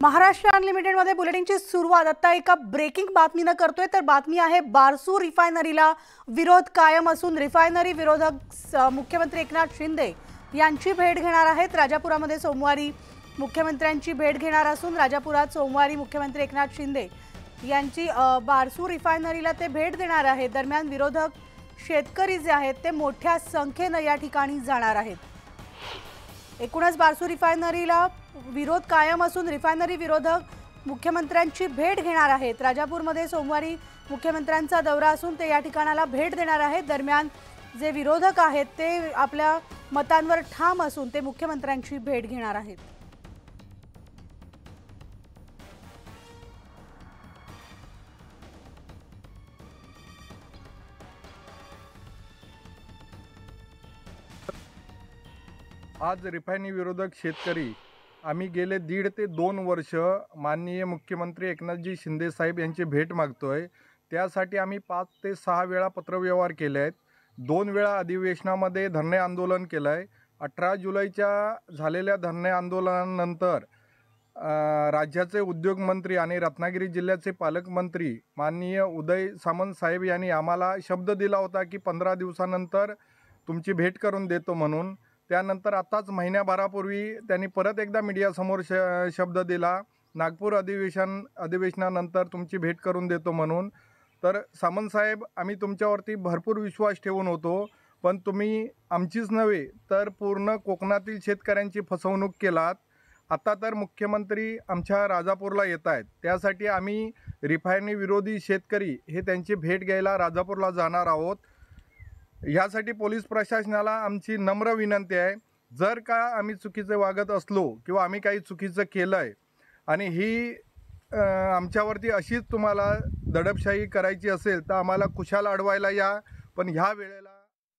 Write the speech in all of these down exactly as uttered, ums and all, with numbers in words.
Maharashtra unlimited मध्ये बुलेटिनची सुरुवात आता एका ब्रेकिंग बातमीने करतोय। तर बातमी आहे बारसू रिफायनरीला विरोध कायम असून रिफायनरी विरोधक मुख्यमंत्री एकनाथ शिंदे यांची भेट घेणार आहेत। राजापुरामध्ये सोमवारी मुख्यमंत्र्यांची भेट घेणार असून राजापुरात सोमवारी मुख्यमंत्री एकनाथ शिंदे यांची बारसू रिफायनरीला ते भेट देणार आहेत। दरम्यान विरोधक शेतकरी जे आहेत ते मोठ्या संख्येने या ठिकाणी जाणार आहेत। एकूणच बारसू रिफायनरीला विरोध कायम असून रिफायनरी विरोधक मुख्यमंत्र्यांची भेट घेणार आहेत। राजापूरमध्ये सोमवारी मुख्यमंत्र्यांचा दौरा असून ते या ठिकाणाला भेट देणार आहेत। दरम्यान जे विरोधक आहेत ते आपल्या मतांवर ठाम असून ते मुख्यमंत्र्यांची भेट घेणार आहेत। आज रिफायनरी विरोधक शेतकरी आम्ही गेले दीड ते दोन वर्ष माननीय मुख्यमंत्री एकनाथजी शिंदे साहेब यांची भेट मागतोय। त्यासाठी आम्ही पाच ते सहा वेळा पत्रव्यवहार केले आहेत। दोन वेळा अधिवेशनामध्ये धरणे आंदोलन केलं आहे। अठरा जुलैच्या झालेल्या धरणे आंदोलनानंतर राज्याचे उद्योगमंत्री आणि रत्नागिरी जिल्ह्याचे पालकमंत्री माननीय उदय सामंत साहेब यांनी आम्हाला शब्द दिला होता की पंधरा दिवसानंतर तुमची भेट करून देतो म्हणून। त्यानंतर आताच महिन्याभरापूर्वी त्यांनी परत एकदा मीडियासमोर श शब्द दिला नागपूर अधिवेशन अधिवेशनानंतर तुमची भेट करून देतो म्हणून। तर सामंत साहेब आम्ही तुमच्यावरती भरपूर विश्वास ठेवून होतो, पण तुम्ही आमचीच नव्हे तर पूर्ण कोकणातील शेतकऱ्यांची फसवणूक केलात। आता तर मुख्यमंत्री आमच्या राजापूरला येत आहेत, त्यासाठी आम्ही रिफायनरी विरोधी शेतकरी हे त्यांची भेट घ्यायला राजापूरला जाणार आहोत। यासाठी पोलीस प्रशासनाला आमची नम्र विनंती आहे, जर का आम्ही चुकीचे वागत असलो किंवा आम्ही काही चुकीचं केलं आहे आणि ही आमच्यावरती अशीच तुम्हाला दडपशाही करायची असेल तर आम्हाला कुशाल अडवायला या, पण ह्या वेळेला।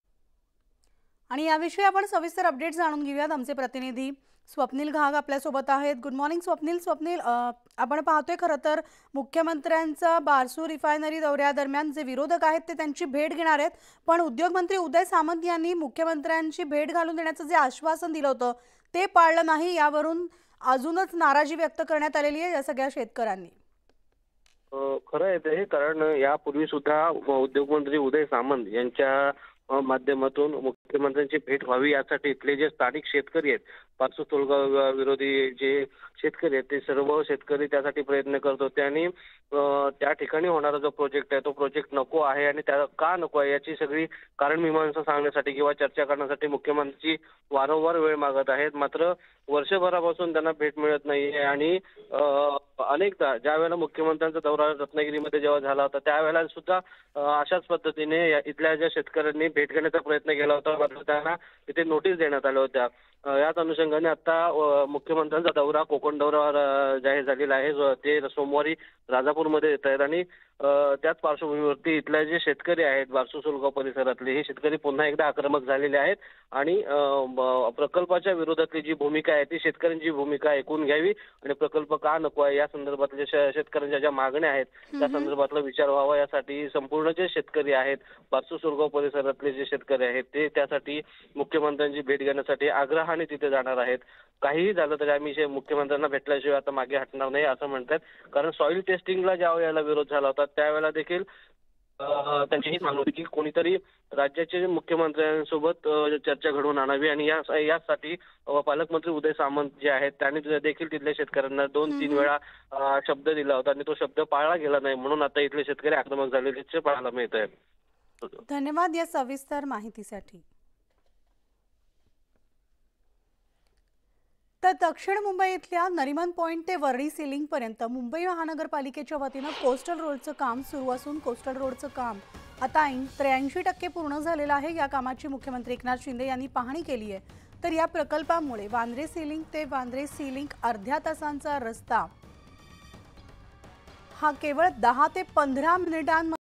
आणि याविषयी आपण सविस्तर अपडेट जाणून घेऊयात। आमचे प्रतिनिधी स्वप्नील घाग आपल्या सोबत आहेत। Good morning Swapnil. स्वप्नील, आपण पाहतोय खरं तर मुख्यमंत्र्यांचा बारसू रिफायनरी दौऱ्यादरम्यान जे विरोधक आहेत ते त्यांची भेट घेणार आहेत, पण उद्योगमंत्री उदय सामंत यांनी मुख्यमंत्र्यांची भेट घालून देण्याचं जे आश्वासन दिलं होतं ते पाळलं नाही। यावरून अजूनच नाराजी व्यक्त करण्यात आलेली आहे या सगळ्या शेतकऱ्यांनी। खरं आहे ते, कारण यापूर्वी सुद्धा उद्योगमंत्री उदय सामंत यांच्या माध्यमातून मुख्यमंत्र्यांची भेट व्हावी यासाठी इथले जे स्थानिक शेतकरी आहेत, बारसू तोलगाव विरोधी जे शेतकरी आहेत ते सर्व शेतकरी त्यासाठी प्रयत्न करत होते आणि त्या ठिकाणी होणारा जो प्रोजेक्ट आहे तो प्रोजेक्ट नको आहे आणि त्या का नको आहे याची सगळी कारण मीमांसा सांगण्यासाठी किंवा चर्चा करण्यासाठी मुख्यमंत्री वारंवार वेळ मागत आहेत। मात्र वर्षभरापासून त्यांना भेट मिळत नाहीये आणि अनेकदा ज्या वेळेला मुख्यमंत्र्यांचा दौरा रत्नागिरीमध्ये जेव्हा झाला होता त्यावेळेला सुद्धा अशाच पद्धतीने इथल्या ज्या शेतकऱ्यांनी भेट घेण्याचा प्रयत्न केला होता, मात्र त्यांना तिथे नोटीस देण्यात आल्या होत्या। याच अनुषंगाने आता मुख्यमंत्र्यांचा दौरा कोकण दौरा जाहीर झालेला आहे, ते सोमवारी राजापूरमध्ये येत आहेत आणि त्याच पार्श्वभूमीवरती इथले जे शेतकरी आहेत बारसू सोलगाव परिसरातले हे शेतकरी पुन्हा एकदा आक्रमक झालेले आहेत आणि प्रकल्पाच्या विरोधातली जी भूमिका आहे ती शेतकऱ्यांची भूमिका ऐकून घ्यावी आणि प्रकल्प का नको आहे या संदर्भातल्या शेतकऱ्यांच्या ज्या मागण्या आहेत त्या संदर्भातला विचार व्हावा यासाठी संपूर्ण जे शेतकरी आहेत बारसू सोलगाव परिसरातले जे शेतकरी आहेत ते त्यासाठी मुख्यमंत्र्यांची भेट घेण्यासाठी आग्रहाने तिथे जाणार आहेत। काहीही झालं तरी आम्ही मुख्यमंत्र्यांना भेटल्याशिवाय आता मागे हटणार नाही असं म्हणतात, कारण सॉइल टेस्टिंगला ज्या वेळेला विरोध झाला होता त्यावेळेला देखील त्यांची ही मागणी होती की कोणीतरी राज्याचे मुख्यमंत्र्यांसोबत चर्चा घडवून आणावी आणि या यासाठी पालकमंत्री उदय सामंत जे आहेत त्यांनी देखील तिथल्या शेतकऱ्यांना दोन तीन वेळा शब्द दिला होता आणि तो शब्द पाळला गेला नाही, म्हणून आता इथले शेतकरी आक्रमक झालेले पाहायला मिळत आहेत। धन्यवाद या सविस्तर माहितीसाठी। तर दक्षिण मुंबई इथल्या नरिमन पॉइंट ते वर्णी सीलिंग पर्यंत मुंबई महानगरपालिकेच्या वतीनं कोस्टल रोडचं काम सुरू असून कोस्टल रोडचं काम आता त्र्याऐंशी टक्के पूर्ण झालेलं आहे। या कामाची मुख्यमंत्री एकनाथ शिंदे यांनी पाहणी केली आहे। तर या प्रकल्पामुळे वांद्रे सीलिंग ते वांद्रे सीलिंग अर्ध्या तासांचा रस्ता हा केवळ दहा ते पंधरा मिनिटांमध्ये